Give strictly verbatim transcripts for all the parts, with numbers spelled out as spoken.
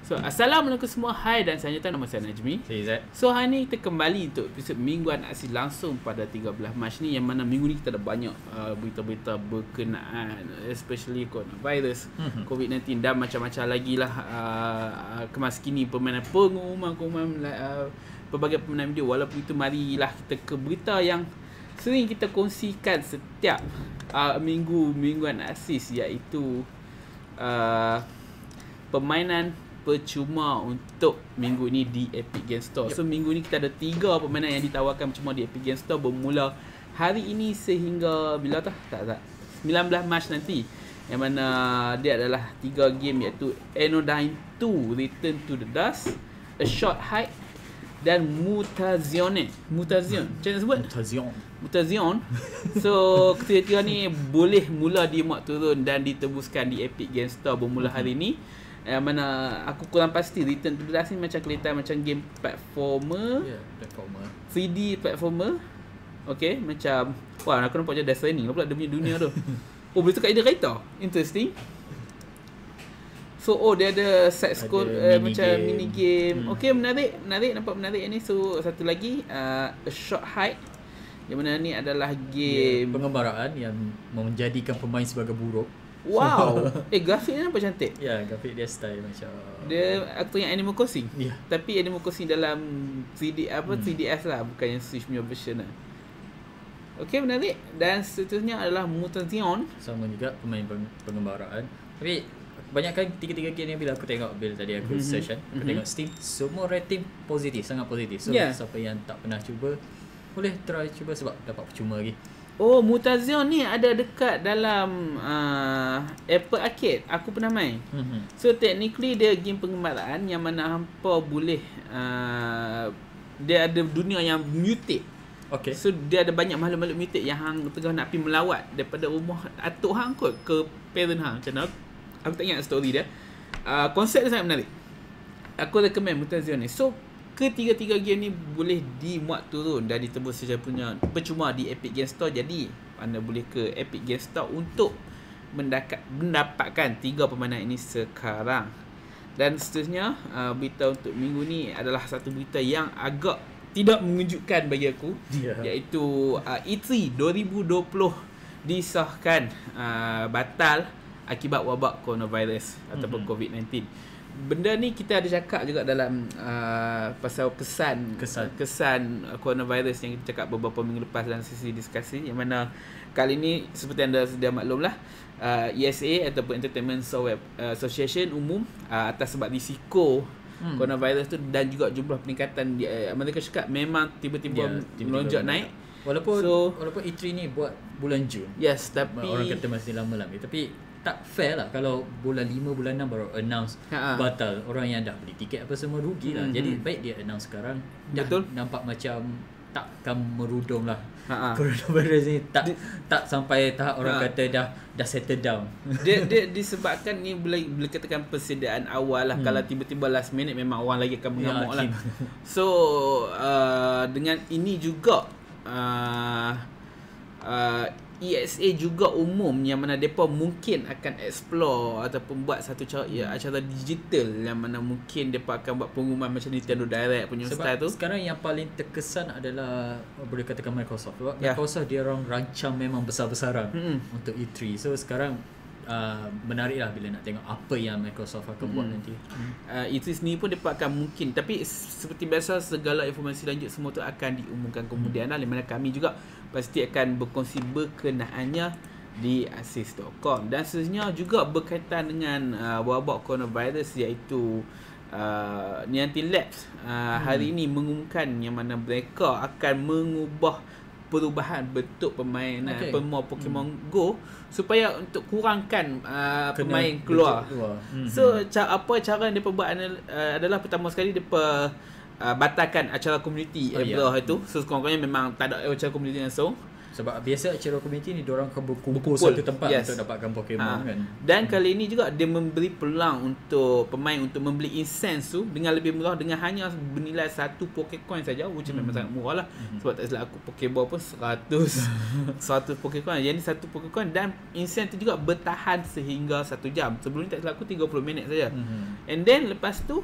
So, Assalamualaikum semua. Hai dan saya Nyata, nama saya Najmi. Saya Izzat. So, hari ni kita kembali untuk episod Mingguan Aksi langsung pada tiga belas Mac ni, yang mana minggu ni kita ada banyak uh, berita-berita berkenaan, especially coronavirus, mm-hmm. covid sembilan belas dan macam-macam lagi lah, uh, kemas kini permainan, pengumuman-pengumuman uh, pelbagai permainan video. Walaupun itu, marilah kita ke berita yang sering kita kongsikan setiap uh, minggu Mingguan Asis, iaitu uh, permainan percuma untuk minggu ni di Epic Games Store. Yep. So minggu ni kita ada tiga permainan yang ditawarkan percuma di Epic Games Store, bermula hari ini sehingga bila tah? Tak tak. sembilan belas Mac nanti. Yang mana dia adalah tiga game, iaitu Anodyne two Return to the Dust, A Short Hike dan Mutazione. Mutazione. Macam mana sebut? Mutazione. Mutazione. So ketiga-tiga ni boleh mula dimuat turun dan ditebuskan di Epic Games Store bermula hari ni. Yang mana aku kurang pasti Return to the Dust ni macam kelihatan macam game platformer. Ya, yeah, platformer. three D platformer. Okay, macam wah, aku nampak je Death Stranding pula dia punya dunia tu. Oh, boleh tukar ide kereta. Interesting. So, oh dia ada side scroll uh, macam game. mini game. Hmm. Okay, menarik, menarik, nampak menarik ni. So, satu lagi uh, A Short Hike, yang mana ni adalah game yeah, pengembaraan yang menjadikan pemain sebagai buruk. Wow. Eh, grafiknya nampak cantik. Ya, yeah, grafik dia style macam dia, aku tengok Animal Crossing. Ya. Yeah. Tapi Animal Crossing dalam three D apa hmm. three D S lah, bukan yang Switch punya version lah. Okey, menarik. Dan seterusnya adalah Mutazione. Sama juga pemain pengembaraan. Tapi kebanyakan tiga-tiga game ni bila aku tengok, bila tadi aku mm-hmm. search kan, aku mm-hmm. tengok Steam, semua rating positif, sangat positif. So yeah. siapa yang tak pernah cuba, boleh try cuba sebab dapat percuma lagi. Oh, Mutazione ni ada dekat dalam uh, Apple Arcade. Aku pernah main. Mm-hmm. So technically dia game pengembaraan yang mana hampa boleh uh, dia ada dunia yang mutate. Okay. So dia ada banyak makhluk-makhluk mutate yang hang tengah nak pergi melawat daripada rumah atuk hang kot ke parent hang. Macam mana? Aku tak ingat story dia. Uh, konsep dia sangat menarik. Aku recommend Mutazione ni. So ketiga-tiga game ni boleh dimuat turun dan ditebus secara punya percuma di Epic Games Store. Jadi anda boleh ke Epic Games Store untuk mendapat, mendapatkan tiga permainan ini sekarang. Dan seterusnya, uh, berita untuk minggu ni adalah satu berita yang agak tidak mengejutkan bagi aku, yeah. iaitu uh, E three dua ribu dua puluh disahkan uh, batal akibat wabak coronavirus mm-hmm. ataupun covid sembilan belas. Benda ni kita ada cakap juga dalam uh, pasal kesan kesan, kesan coronavirus yang kita cakap beberapa minggu lepas dalam sesi diskusi, yang mana kali ni seperti anda sedia maklum lah, uh, E S A ataupun Entertainment Software Association umum uh, atas sebab risiko hmm. coronavirus tu dan juga jumlah peningkatan di, uh, mereka cakap memang tiba-tiba yeah, melonjak naik. Walaupun so, walaupun E three ni buat bulan Jun. Yes, tapi orang kata masih lama lagi, tapi tak fair lah kalau bulan lima, bulan enam baru announce Ha-ha. batal. Orang yang dah beli tiket apa semua rugi lah. Mm-hmm. Jadi baik dia announce sekarang. Betul. Dah nampak macam takkan merudum lah. Ha-ha. Coronavirus ni tak dia, tak sampai tahap orang ha. kata dah dah settle down. Dia dia disebabkan ni boleh boleh katakan persediaan awal lah. Hmm. Kalau tiba-tiba last minute memang orang lagi akan mengamuk ya, lah. So uh, dengan ini juga uh, uh, E S A juga umum yang mana mereka mungkin akan explore ataupun buat satu cara, ya, acara digital yang mana mungkin mereka akan buat pengumuman macam Nintendo Direct punya sebab style tu. Sekarang yang paling terkesan adalah boleh katakan Microsoft. Sebab yeah. Microsoft dia orang rancang memang besar-besaran hmm. untuk E three. So sekarang uh, menarik lah bila nak tengok apa yang Microsoft akan hmm. buat nanti. Hmm. Uh, E three sendiri pun mereka akan mungkin, tapi seperti biasa segala informasi lanjut semua tu akan diumumkan kemudian hmm. lah, di mana kami juga pasti akan berkongsi berkenaannya di asis dot com. Dan seterusnya juga berkaitan dengan uh, wabak coronavirus, iaitu uh, Niantic Labs uh, hmm. hari ini mengumumkan yang mana mereka akan mengubah perubahan bentuk permainan okay. pemain Pokemon hmm. Go supaya untuk kurangkan uh, pemain keluar. keluar. Hmm. So ca- apa cara yang mereka buat uh, adalah pertama sekali mereka Uh, batalkan acara komuniti oh, Abroad yeah. itu. So sekurang-kurangnya memang tak ada acara komuniti langsung. Sebab biasa acara community ni diorang akan berkumpul satu tempat yes. untuk dapatkan Pokemon ha. kan. Dan hmm. kali ini juga dia memberi peluang untuk pemain untuk membeli incense tu dengan lebih murah dengan hanya bernilai satu Pokecoin saja, which hmm. memang sangat murah lah. Hmm. Sebab tak silap aku Pokeball pun seratus seratus Pokecoin. Jadi satu Pokecoin dan incense tu juga bertahan sehingga satu jam. Sebelum ni tak silap aku tiga puluh minit saja. Hmm. And then lepas tu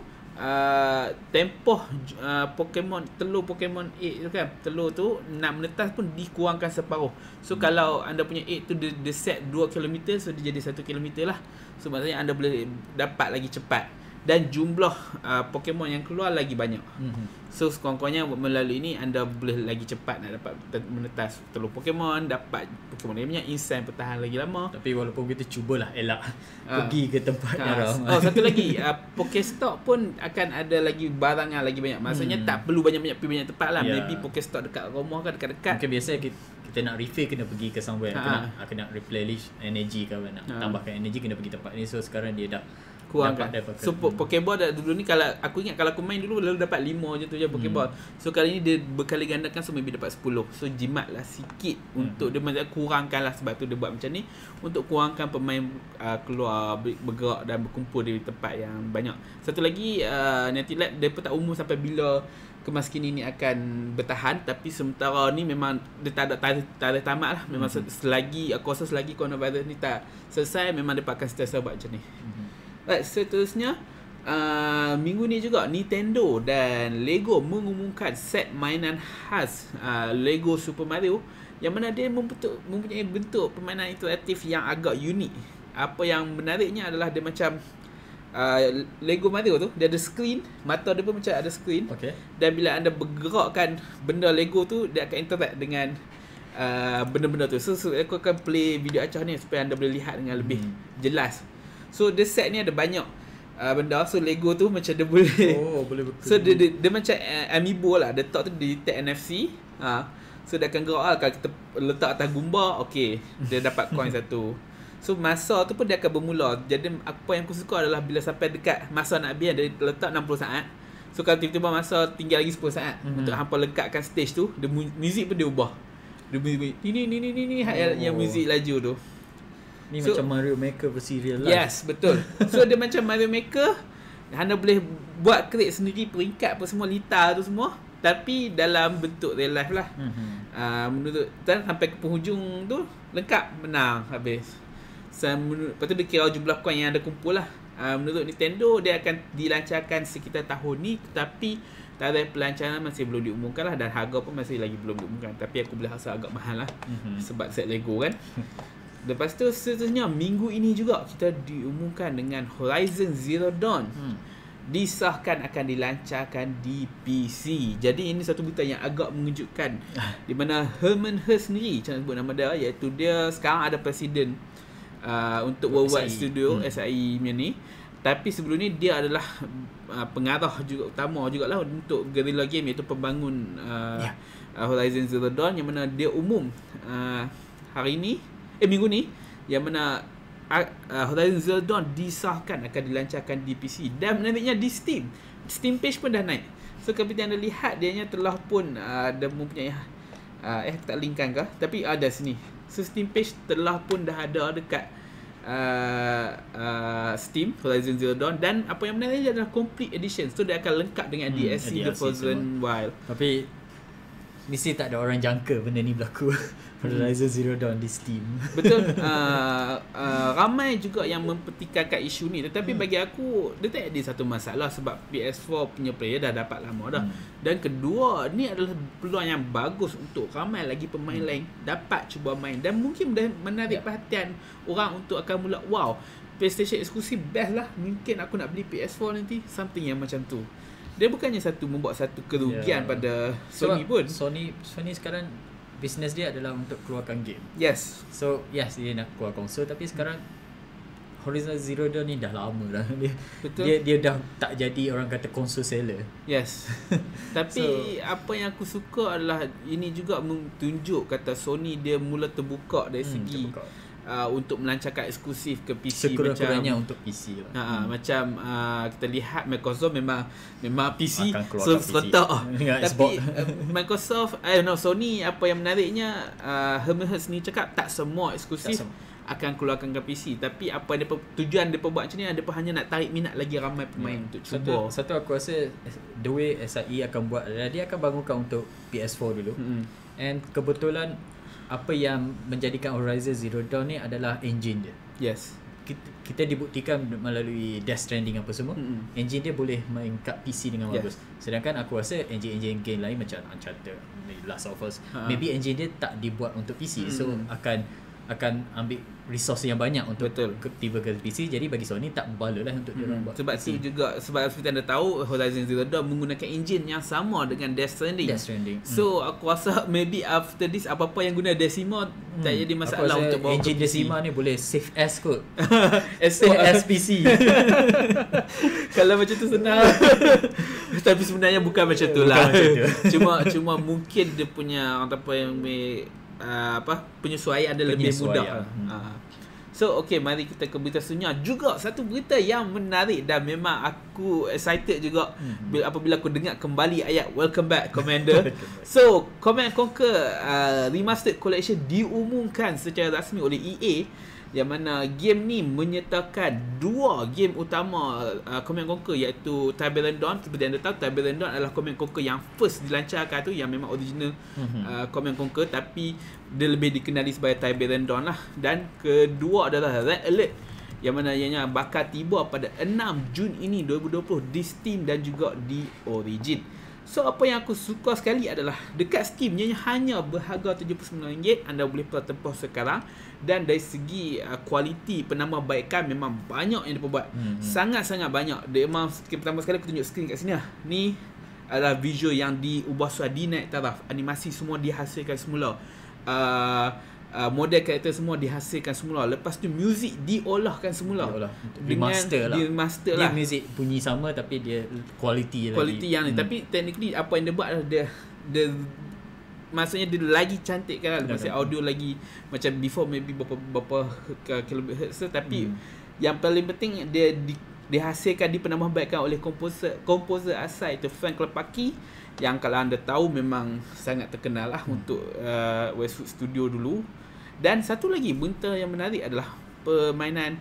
Uh, tempoh uh, Pokemon telur Pokemon eight tu kan, telur tu nak menetas pun dikurangkan separuh. So hmm. kalau anda punya eight tu dia, dia set dua kilometer, so dia jadi satu kilometer lah. So maksudnya anda boleh dapat lagi cepat dan jumlah uh, Pokemon yang keluar lagi banyak. hmm. So sekurang-kurangnya melalui ini anda boleh lagi cepat nak dapat menetas telur Pokemon, dapat Pokemon yang banyak, insan bertahan lagi lama. Tapi walaupun kita cubalah elak uh, pergi ke tempat uh, yang ramai. Oh satu lagi, uh, Pokestop pun akan ada lagi barang yang lagi banyak. Maksudnya hmm. tak perlu banyak-banyak pergi banyak tempat lah. Yeah. Maybe Pokestop dekat rumah kan, dekat-dekat. Mungkin biasa kita, kita nak refill kena pergi ke somewhere, uh. kena kena replenish energy kan, nak uh. tambahkan energy kena pergi tempat ni. So sekarang dia dah kurangkan. So hmm. Pokeball dah dulu ni, kalau aku ingat kalau aku main dulu lalu dapat lima je tu je Pokeball. Hmm. So kali ni dia berkali gandakan, so maybe dapat sepuluh. So jimat lah sikit hmm. untuk dia macam kurangkan lah, sebab tu dia buat macam ni untuk kurangkan pemain uh, keluar bergerak dan berkumpul di tempat yang banyak. Satu lagi uh, Niantic Lab dia pun tak umum sampai bila kemaskinan ini akan bertahan, tapi sementara ni memang dia tak ada tarikh, tarikh tamat lah. Memang hmm. selagi aku rasa selagi coronavirus ni tak selesai, memang dia akan sentiasa buat macam ni. Hmm. Right, seterusnya uh, minggu ni juga Nintendo dan Lego mengumumkan set mainan khas uh, Lego Super Mario, yang mana dia membentuk, mempunyai bentuk permainan interaktif yang agak unik. Apa yang menariknya adalah dia macam uh, Lego Mario tu, dia ada screen, mata dia pun macam ada screen. Okay. Dan bila anda bergerakkan benda Lego tu, dia akan interact dengan uh, benda-benda tu. So, so aku akan play video acah ni supaya anda boleh lihat dengan lebih hmm. jelas. So the set ni ada banyak uh, benda. So Lego tu macam dia boleh Oh boleh betul. So dia, dia, dia macam uh, amiibo lah. Dia tak tu dia detect N F C ha. So dia akan gerak lah. Kalau kita letak atas gumbar, okay, dia dapat coin satu. So masa tu pun dia akan bermula. Jadi apa yang aku suka adalah bila sampai dekat masa nak habis, dia letak enam puluh saat. So kalau tiba-tiba masa tinggal lagi sepuluh saat mm-hmm. untuk hampa lekatkan stage tu, dia muzik pun dia ubah. Dia muzik ni ni ni ni ni oh. yang, yang muzik laju tu. Ni so, macam Mario Maker versi real life. Yes, betul. So dia macam Mario Maker, anda boleh buat create sendiri peringkat apa semua, litar tu semua, tapi dalam bentuk real life lah. Mm-hmm. Uh, menurut dan sampai ke penghujung tu lengkap, menang habis. So, menurut, lepas tu dia kira jumlah coin yang ada kumpul lah. Uh, menurut Nintendo dia akan dilancarkan sekitar tahun ni, tetapi tarikh pelancaran masih belum diumumkan lah, dan harga pun masih lagi belum diumumkan. Tapi aku boleh rasa agak mahal lah. Mm-hmm. Sebab set Lego kan. Lepas tu seterusnya minggu ini juga kita diumumkan dengan Horizon Zero Dawn hmm. disahkan akan dilancarkan di P C. Jadi ini satu berita yang agak mengejutkan di mana Herman Herst sendiri, macam sebut nama dia, iaitu dia sekarang ada presiden uh, untuk Worldwide Studio hmm. S I E punya ni. Tapi sebelum ni dia adalah uh, pengarah juga utama jugalah untuk Guerrilla Game, iaitu pembangun uh, yeah. uh, Horizon Zero Dawn, yang mana dia umum uh, hari ni Eh minggu ni, yang mana uh, Horizon Zero Dawn disahkan akan dilancarkan di P C dan menariknya di Steam. Steam page pun dah naik. So kalau anda lihat, dia telah pun uh, ada mempunyai uh, eh tak linkkan ke, tapi ada sini. So Steam page telah pun dah ada dekat uh, uh, Steam Horizon Zero Dawn, dan apa yang menariknya adalah complete edition. So dia akan lengkap dengan hmm, D L C The Frozen Wild. Tapi mesti tak ada orang jangka benda ni berlaku. Horizon Zero Dawn di Steam. Betul. uh, uh, ramai juga yang mempertikaikan isu ni, tetapi hmm. bagi aku dia tak ada satu masalah, sebab P S four punya player dah dapat lama dah. Hmm. Dan kedua, ni adalah peluang yang bagus untuk ramai lagi pemain hmm. lain dapat cuba main, dan mungkin dah menarik yeah. perhatian orang untuk akan mula, wow, PlayStation eksklusif best lah, mungkin aku nak beli P S four nanti. Something yang macam tu. Dia bukannya satu membuat satu kerugian yeah. pada Sony. Sebab pun Sony Sony sekarang bisnes dia adalah untuk keluarkan game. Yes. So yes, dia nak keluar konsol, tapi sekarang Horizon Zero Dawn ni dah lama dah. Dia, Betul. dia dia dah tak jadi orang kata konsol seller. Yes. Tapi so, apa yang aku suka adalah ini juga menunjuk kata Sony dia mula terbuka dari hmm, segi terbuka. uh, untuk melancarkan eksklusif ke P C sekurang-kurangnya untuk P C lah. Ha, hmm. Macam uh, kita lihat Microsoft memang memang P C seretak tapi uh, Microsoft eh no Sony apa yang menariknya uh, Hermes ni cakap tak semua eksklusif akan keluarkan ke P C, tapi apa dia tujuan dia buat macam ni, dia hanya nak tarik minat lagi ramai pemain yeah. untuk cuba. Satu, satu aku rasa the way S I E akan buat adalah dia akan bangunkan untuk P S four dulu. Mm-hmm. And kebetulan apa yang menjadikan Horizon Zero Dawn ni adalah engine dia. Yes. Kita, kita dibuktikan melalui Death Stranding apa semua, mm-hmm. engine dia boleh main kat P C dengan yes. bagus. Sedangkan aku rasa engine-engine game lain macam Uncharted, Last of Us, uh-huh. maybe engine dia tak dibuat untuk P C, mm-hmm. so akan akan ambil resource yang banyak untuk tiba ke P C. Jadi bagi Sony tak membala lah untuk hmm. dia buat sebab P C. tu juga, sebab seperti anda tahu Horizon Zero Dawn menggunakan engine yang sama dengan Death Stranding. Death Stranding. So hmm. aku rasa maybe after this apa-apa yang guna Decima hmm. tak jadi masalah untuk bawa engine ke P C. Decima ni boleh save as kot. Save as P C. Kalau macam tu senang. Tapi sebenarnya bukan macam tu lah. Cuma cuma mungkin dia punya apa yang Uh, apa penyesuaian ada lebih mudah. Hmm. Uh. So okay, mari kita ke berita seterusnya. Juga satu berita yang menarik dan memang aku excited juga hmm. bila, apabila aku dengar kembali ayat Welcome Back Commander. So Command and Conquer uh, Remastered Collection diumumkan secara rasmi oleh E A, yang mana game ni menyertakan dua game utama uh, Command and Conquer, iaitu Tiberian Dawn. Seperti anda tahu, Tiberian Dawn adalah Command and Conquer yang first dilancarkan tu, yang memang original mm-hmm. uh, Command and Conquer, tapi dia lebih dikenali sebagai Tiberian Dawn lah. Dan kedua adalah Red Alert, yang mana ianya bakal tiba pada enam Jun ini dua ribu dua puluh di Steam dan juga di Origin. So apa yang aku suka sekali adalah dekat Steam ianya hanya berharga tujuh puluh sembilan ringgit, anda boleh pertempuh sekarang. Dan dari segi uh, kualiti penambahbaikan memang banyak yang diperbuat. Hmm. Sangat-sangat banyak. Dia memang pertama sekali aku tunjuk skrin kat sini lah. Ni adalah visual yang diubah suara, dinaik taraf. Animasi semua dihasilkan semula. Uh, uh, model karakter semua dihasilkan semula. Lepas tu muzik diolahkan semula. Diolah. Remaster lah. Remaster dia lah. muzik bunyi sama tapi dia quality lagi. Quality yang hmm. ni. Tapi technically apa yang dia buat adalah dia, dia maksudnya dia lagi cantik kan, maksudnya audio lagi macam before maybe berapa-berapa kilohertz, tapi hmm. yang paling penting dia di, dihasilkan dipenambahbaikan oleh komposer komposer asal, itu Frank Klepacki, yang kalau anda tahu memang sangat terkenal lah hmm. untuk uh, Westwood Studio dulu. Dan satu lagi berita yang menarik adalah permainan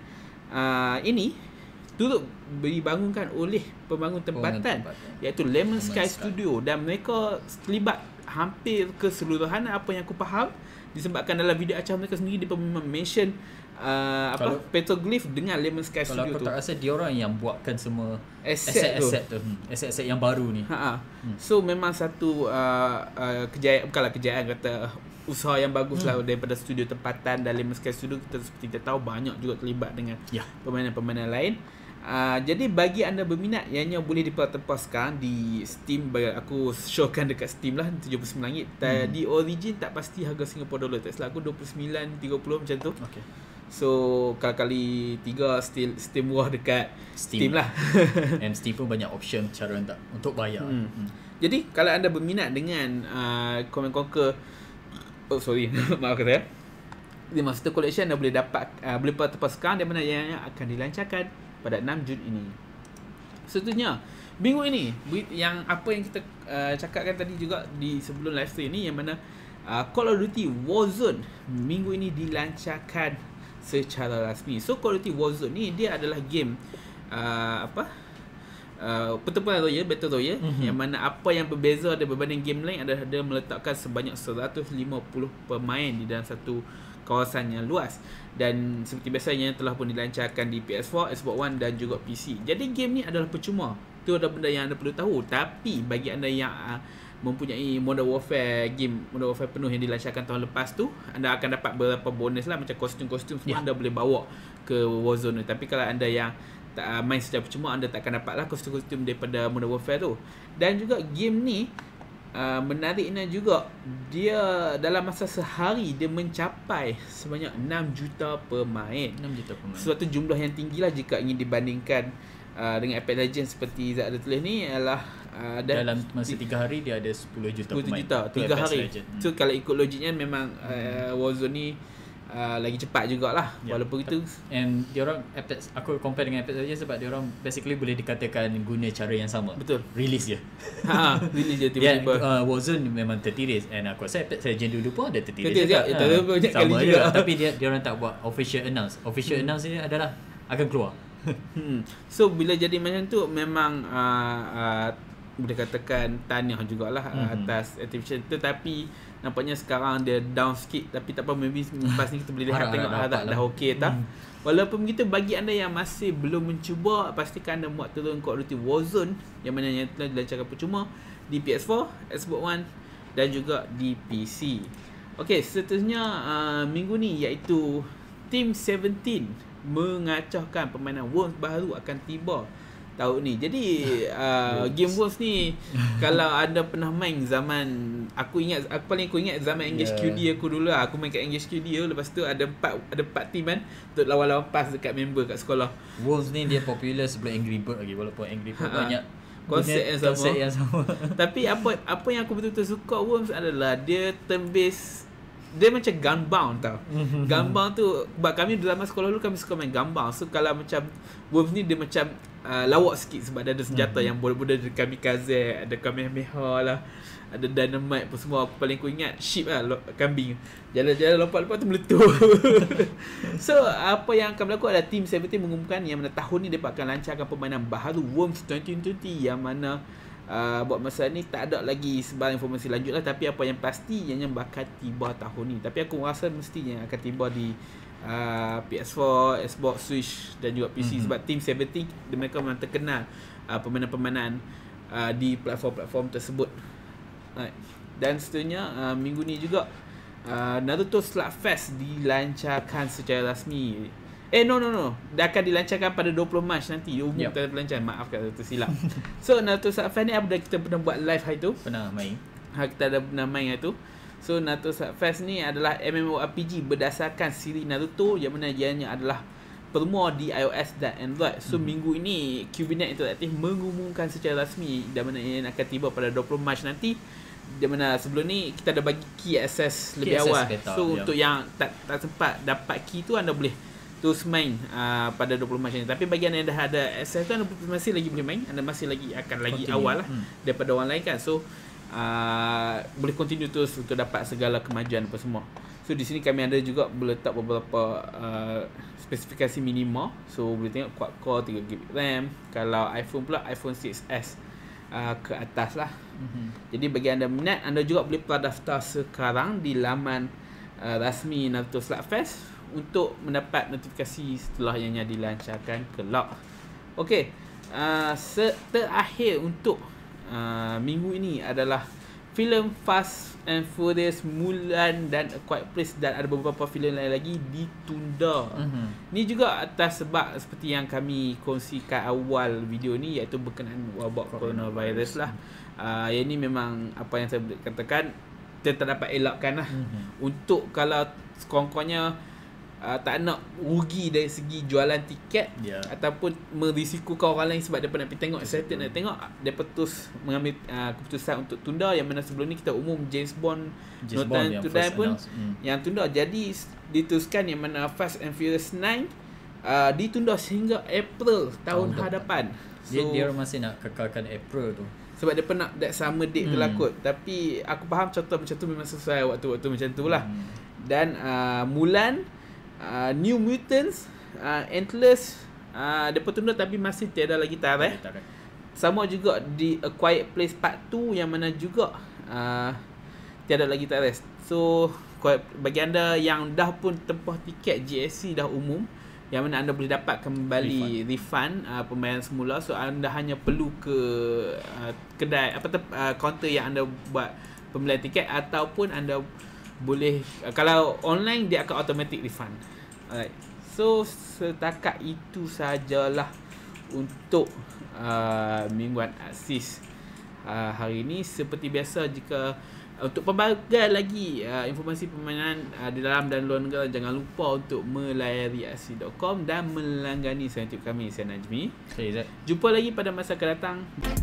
uh, ini turut dibangunkan oleh pembangun tempatan, iaitu Lemon Sky Studio, dan mereka terlibat hampir keseluruhan apa yang aku faham, disebabkan dalam video acara mereka sendiri dia memang mention uh, apa petroglyph dengan Lemon Sky Studio tu. Kalau aku tak rasa dia orang yang buatkan semua aset aset tu, aset-aset yang baru ni. Ha. Hmm. So memang satu uh, uh, kejayaan, bukanlah kejayaan, kata usaha yang bagus lah hmm. daripada studio tempatan dan Lemon Sky Studio. Kita seperti kita tahu banyak juga terlibat dengan ya. permainan-permainan lain. Uh, jadi bagi anda berminat, ianya boleh dipertempaskan di Steam. Aku showkan dekat Steam lah, tujuh puluh sembilan ringgit. hmm. Di Origin tak pasti harga Singapore dollar, tak salah aku dua puluh sembilan tiga puluh macam tu. Okay. So kalau kali tiga still Steam murah dekat Steam, Steam lah. And Steam pun banyak option cara untuk untuk bayar. hmm. Hmm. Jadi kalau anda berminat dengan uh, Command Conquer, oh sorry maaf kata ya, di Master Collection anda boleh dapat uh, boleh pertempaskan, di mana ianya akan dilancarkan pada enam Jun ini. Seterusnya, minggu ini yang apa yang kita uh, cakapkan tadi juga di sebelum live stream ni, yang mana uh, Call of Duty Warzone minggu ini dilancarkan secara rasmi. So Call of Duty Warzone ni dia adalah game uh, apa uh, pertempuran royal, battle royal, mm-hmm. yang mana apa yang berbeza ada berbanding game lain adalah dia meletakkan sebanyak seratus lima puluh pemain di dalam satu kawasan yang luas, dan seperti biasanya telah pun dilancarkan di P S four, Xbox One dan juga P C. Jadi game ni adalah percuma. Itu adalah benda yang anda perlu tahu. Tapi bagi anda yang uh, mempunyai Modern Warfare, game Modern Warfare penuh yang dilancarkan tahun lepas tu, anda akan dapat beberapa bonus lah, macam kostum-kostum semua yeah. anda boleh bawa ke Warzone tu. Tapi kalau anda yang tak uh, main secara percuma, anda tak akan dapat lah kostum-kostum daripada Modern Warfare tu. Dan juga game ni Uh, menariknya juga, dia dalam masa sehari dia mencapai sebanyak enam juta pemain. enam juta pemain. Suatu jumlah yang tinggi lah jika ingin dibandingkan uh, dengan Apex Legends seperti Zak ada tulis ni, adalah uh, dalam masa tiga hari dia ada sepuluh juta pemain. sepuluh juta tiga hari. Legend. So kalau ikut logiknya memang uh, Warzone ni Uh, lagi cepat jugalah yeah. Walaupun itu, and diorang Apex, aku compare dengan Apex saja sebab diorang basically boleh dikatakan guna cara yang sama. Betul. Release je. Ha, release je tiba-tiba. Yeah, uh, Warzone memang tertiris, and aku rasa Apex Legends dulu pun ada tertiris juga. juga. Ha, sama juga. juga. Tapi dia diorang tak buat official announce. Official hmm. announce ni adalah akan keluar. hmm. So bila jadi macam tu memang uh, uh, boleh katakan tahniah jugalah mm-hmm. atas Activision, tetapi nampaknya sekarang dia down sikit. Tapi tak apa, maybe lepas ni kita boleh lihat tengok harap dah okey tak. Mm. Walaupun begitu, bagi anda yang masih belum mencuba, pastikan anda muat turun Call of Duty Warzone yang mana yang telah dilancarkan percuma di P S four, Xbox One dan juga di P C. Okey, seterusnya uh, minggu ni iaitu Team seventeen mengacahkan permainan Worms baru akan tiba tahun ni. Jadi uh, game Worms ni kalau anda pernah main zaman, aku ingat, aku paling aku ingat zaman Engage yeah. Q D aku dulu lah. Aku main kat Engage Q D, lepas tu ada empat ada empat team kan untuk lawan-lawan pas dekat member kat sekolah. Worms ni dia popular sebelum Angry Bird lagi, walaupun Angry Bird ha, banyak konsep yang sama. Konsep yang sama. Tapi apa apa yang aku betul-betul suka Worms adalah dia turn based. Dia macam gunbound tau. Gunbound tu, sebab kami dalam sekolah dulu kami suka main gunbound. So kalau macam Worms ni dia macam uh, lawak sikit sebab dia ada senjata mm-hmm. yang boleh-boleh ada kamikaze, ada kamehameha lah, ada dynamite pun semua. Aku paling aku ingat sheep lah, lo- kambing. Jalan-jalan lompat-lompat tu meletup. So apa yang akan berlaku adalah Team seventeen mengumumkan yang mana tahun ni dia akan lancarkan permainan baharu Worms twenty twenty, yang mana Uh, buat masa ni tak ada lagi sebarang informasi lanjut lah. Tapi apa yang pasti yang bakal tiba tahun ni. Tapi aku rasa mestinya akan tiba di uh, P S four, Xbox, Switch dan juga P C. Mm-hmm. Sebab Team seventeen mereka memang terkenal uh, permainan-permainan uh, di platform-platform tersebut. Right. Dan seterusnya uh, minggu ni juga uh, Naruto Slugfest dilancarkan secara rasmi. Eh no no no Dia akan dilancarkan pada dua puluh Mac nanti. Umum yep. kita pelancar. Maaf kalau tersilap. So Naruto Slugfest ni apa dah kita pernah buat live hari tu. Pernah main. Ha, kita dah pernah main hari tu. So Naruto Slugfest ni adalah MMORPG berdasarkan siri Naruto, yang mana ianya adalah permua di iOS dan Android. So hmm. minggu ini Qbinet Interactive mengumumkan secara rasmi dan mana ia akan tiba pada dua puluh Mac nanti. Di mana sebelum ni kita dah bagi key access key lebih access awal beta, so yep. untuk yang tak tak sempat dapat key tu, anda boleh terus main uh, pada dua puluh Mac ni. Tapi bagi anda yang dah ada access tu, anda masih lagi boleh main. Anda masih lagi akan lagi continue. awal lah hmm. daripada orang lain kan. So uh, boleh continue terus untuk dapat segala kemajuan apa semua. So di sini kami ada juga meletak beberapa uh, spesifikasi minima. So boleh tengok quad core tiga gig RAM. Kalau iPhone pula iPhone six S uh, ke atas lah. Mm-hmm. Jadi bagi anda minat, anda juga boleh pradaftar sekarang di laman uh, rasmi Naruto Slugfest untuk mendapat notifikasi setelah ianya dilancarkan kelak. Okey, uh, terakhir untuk uh, minggu ini adalah filem Fast and Furious Mulan dan A Quiet Place, dan ada beberapa filem lain lagi ditunda. Mm-hmm. Ni juga atas sebab seperti yang kami kongsikan awal video ni, iaitu berkenaan wabak coronavirus lah. Uh, yang ni memang apa yang saya katakan, kita tak dapat elakkan lah. Mm-hmm. Untuk kalau sekurang-kurangnya Uh, tak nak rugi dari segi jualan tiket, yeah. ataupun merisikokan orang lain sebab dia nak pergi tengok, saya nak tengok, dia terus mengambil uh, keputusan untuk tunda. Yang mana sebelum ni kita umum James Bond James No Time to Die pun mm. yang tunda. Jadi diteruskan yang mana Fast and Furious nine uh, ditunda sehingga April tahun oh, hadapan. So, dia, dia masih nak kekalkan April tu sebab dia pernah that summer date hmm. terlakut. Tapi aku faham contoh macam tu memang sesuai waktu-waktu macam tu lah. hmm. Dan uh, Mulan, Uh, New Mutants, uh, Endless, uh, dia tunda tapi masih tiada lagi tarikh. Sama juga di A Quiet Place Part two, yang mana juga uh, tiada lagi tarikh. So bagi anda yang dah pun tempah tiket G S C dah umum, yang mana anda boleh dapat kembali refund, refund uh, pembayaran semula. So anda hanya perlu ke uh, kedai apa te- uh, kaunter yang anda buat pembelian tiket, ataupun anda boleh uh, kalau online dia akan automatic refund. Alright. So setakat itu sajalah untuk uh, mingguan Axis uh, hari ini. Seperti biasa, jika uh, untuk pelbagai lagi uh, informasi permainan uh, di dalam dan luar negara, jangan lupa untuk melayari axis dot com dan melanggani channel YouTube kami. Saya Najmi. Saya Izzat. Jumpa lagi pada masa akan datang.